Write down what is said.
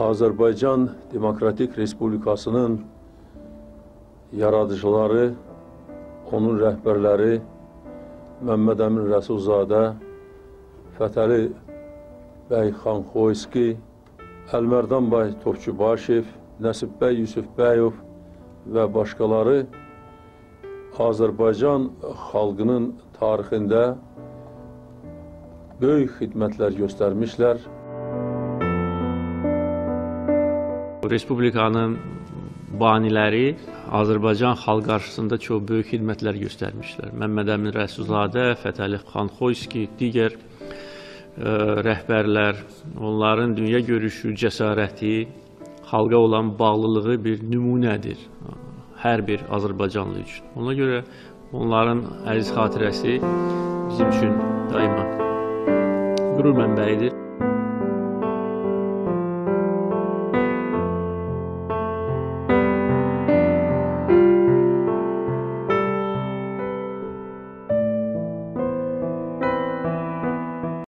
Azərbaycan Demokratik Respublikasının yaradıcıları, onun rəhbərləri Məmməd Əmin Rəsulzadə, Fətəli bəy Xanxoyski, Əlmərdan bəy Topçubaşev, Nəsib bəy Yusufbəyov və başqaları Azərbaycan xalqının tarixində böyük xidmətlər göstərmişlər. Respublikanın baniləri Azərbaycan xalq qarşısında çox böyük xidmətlər göstərmişlər. Məmməd Əmin Rəsulzadə, Fətəli Xanxoyski, digər rəhbərlər, onların dünya görüşü, cəsarəti, xalqa olan bağlılığı bir nümunədir hər bir Azərbaycanlı üçün. Ona görə onların əziz xatirəsi bizim üçün daima qürur mənbəyidir.